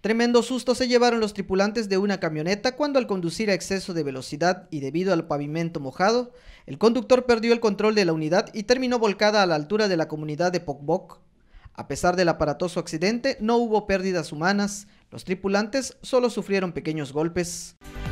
Tremendo susto se llevaron los tripulantes de una camioneta cuando al conducir a exceso de velocidad y debido al pavimento mojado, el conductor perdió el control de la unidad y terminó volcada a la altura de la comunidad de Pocboc. A pesar del aparatoso accidente, no hubo pérdidas humanas, los tripulantes solo sufrieron pequeños golpes.